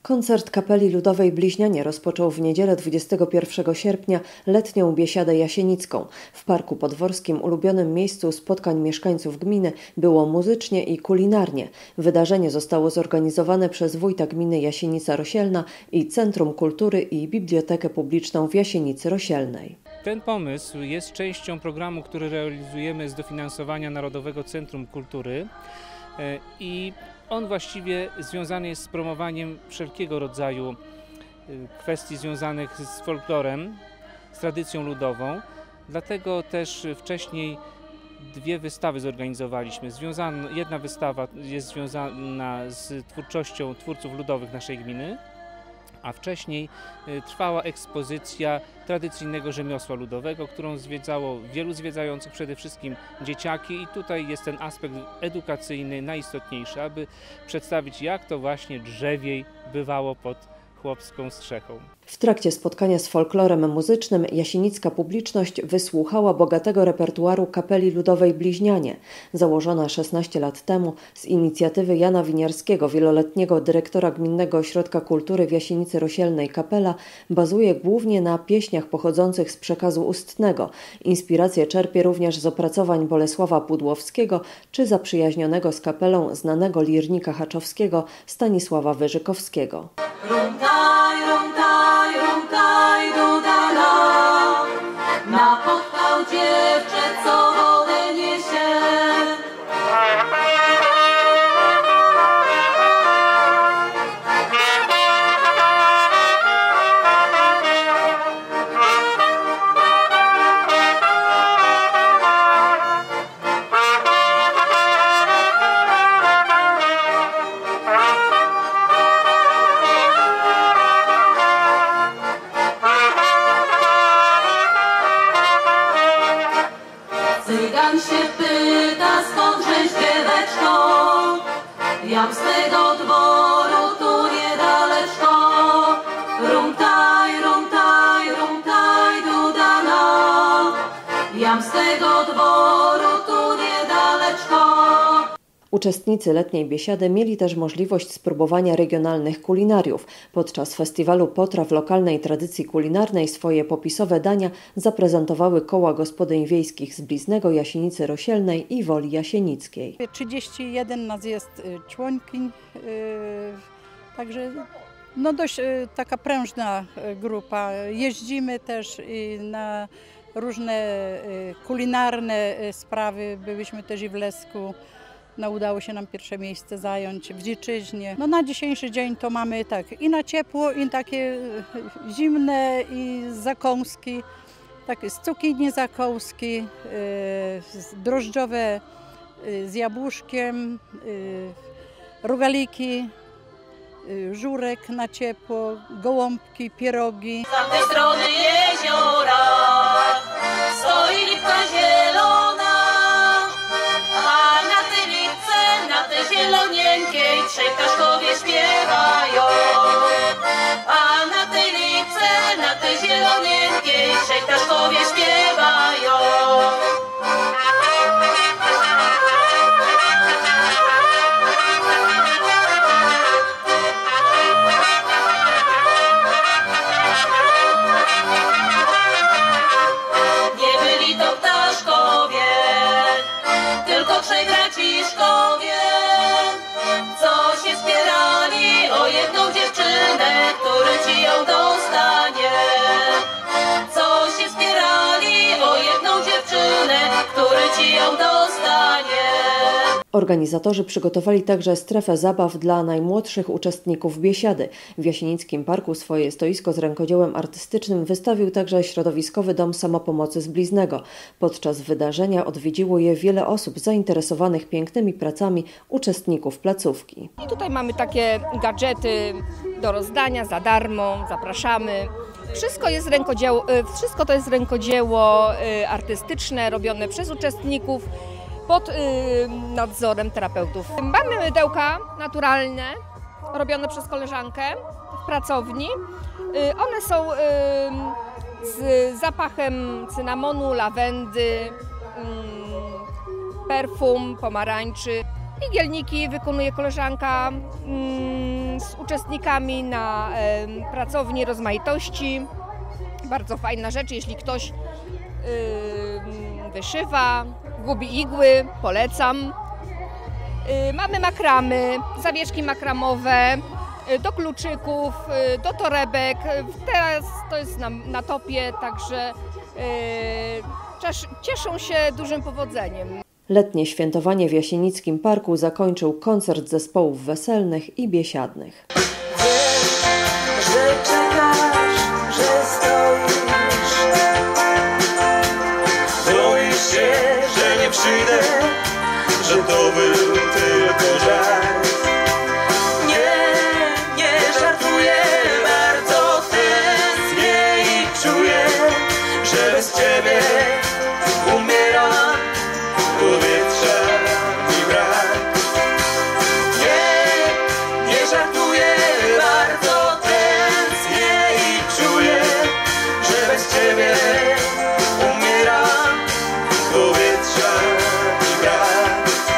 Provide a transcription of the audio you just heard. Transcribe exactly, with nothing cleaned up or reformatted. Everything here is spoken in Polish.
Koncert Kapeli Ludowej Bliźnianie rozpoczął w niedzielę dwudziestego pierwszego sierpnia letnią biesiadę jasienicką. W Parku Podworskim, ulubionym miejscu spotkań mieszkańców gminy, było muzycznie i kulinarnie. Wydarzenie zostało zorganizowane przez wójta gminy Jasienica Rosielna i Centrum Kultury i Bibliotekę Publiczną w Jasienicy Rosielnej. Ten pomysł jest częścią programu, który realizujemy z dofinansowania Narodowego Centrum Kultury i on właściwie związany jest z promowaniem wszelkiego rodzaju kwestii związanych z folklorem, z tradycją ludową. Dlatego też wcześniej dwie wystawy zorganizowaliśmy. Związana, jedna wystawa jest związana z twórczością twórców ludowych naszej gminy, a wcześniej trwała ekspozycja tradycyjnego rzemiosła ludowego, którą zwiedzało wielu zwiedzających, przede wszystkim dzieciaki, i tutaj jest ten aspekt edukacyjny najistotniejszy, aby przedstawić, jak to właśnie drzewiej bywało pod chłopską strzechą. W trakcie spotkania z folklorem muzycznym jasienicka publiczność wysłuchała bogatego repertuaru Kapeli Ludowej Bliźnianie. Założona szesnaście lat temu z inicjatywy Jana Winiarskiego, wieloletniego dyrektora Gminnego Ośrodka Kultury w Jasienicy Rosielnej, kapela bazuje głównie na pieśniach pochodzących z przekazu ustnego. Inspirację czerpie również z opracowań Bolesława Pudłowskiego czy zaprzyjaźnionego z kapelą znanego lirnika haczowskiego Stanisława Wyżykowskiego. Rumtaj, rumtaj, rumtaj do dala, napotkał dziewczę, co wodę niesie. Cygan się pyta, skądżeś dzieweczko, jam z tego dworu tu niedaleczko. Rumtaj, rumtaj, rumtaj dudana, jam z tego dworu tu niedaleczko. Uczestnicy letniej biesiady mieli też możliwość spróbowania regionalnych kulinariów. Podczas festiwalu potraw lokalnej tradycji kulinarnej swoje popisowe dania zaprezentowały koła gospodyń wiejskich z Bliznego, Jasienicy Rosielnej i Woli Jasienickiej. trzydzieści jeden nas jest członkiń, także no dość taka prężna grupa. Jeździmy też na różne kulinarne sprawy. Byliśmy też i w Lesku. No, udało się nam pierwsze miejsce zająć w Dziczyźnie. No, na dzisiejszy dzień to mamy tak i na ciepło, i takie zimne, i zakąski, takie z cukinii zakąski, yy, drożdżowe yy, z jabłuszkiem, yy, rogaliki, yy, żurek na ciepło, gołąbki, pierogi. Z tamtej strony jeziora stoi lipka zielona, zielonieńkiej trzej ptaszkowie śpiewają. A na tej lipce, na tej zielonieńkiej trzej ptaszkowie śpiewają. Nie byli to ptaszkowie, tylko trzej braciszkowie, co się spierali o jedną dziewczynę, który ci ją dostanie. Co się spierali o jedną dziewczynę, który ci ją dostanie. Organizatorzy przygotowali także strefę zabaw dla najmłodszych uczestników biesiady. W Jasienickim Parku swoje stoisko z rękodziełem artystycznym wystawił także Środowiskowy Dom Samopomocy z Bliznego. Podczas wydarzenia odwiedziło je wiele osób zainteresowanych pięknymi pracami uczestników placówki. I tutaj mamy takie gadżety do rozdania za darmo, zapraszamy. Wszystko jest rękodzieło, wszystko to jest rękodzieło artystyczne robione przez uczestników pod nadzorem terapeutów. Mamy mydełka naturalne, robione przez koleżankę w pracowni. One są z zapachem cynamonu, lawendy, perfum, pomarańczy. Igielniki wykonuje koleżanka mm, z uczestnikami na e, pracowni rozmaitości. Bardzo fajna rzecz, jeśli ktoś y, wyszywa, gubi igły, polecam. Y, mamy makramy, zawieszki makramowe, y, do kluczyków, y, do torebek. Teraz to jest na, na topie, także y, cieszą się dużym powodzeniem. Letnie świętowanie w Jasienickim Parku zakończył koncert zespołów weselnych i biesiadnych. Wiesz, że czekasz, że stoisz. Boisz się, że nie przyjdę, że to był tylko